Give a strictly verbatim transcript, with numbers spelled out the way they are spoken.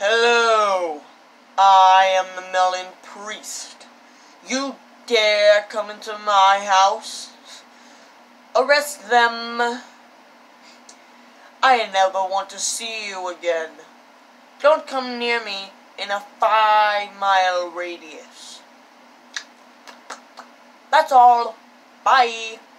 Hello, I am the Melon priest. You dare come into my house? Arrest them. I never want to see you again. Don't come near me in a five-mile radius. That's all. Bye.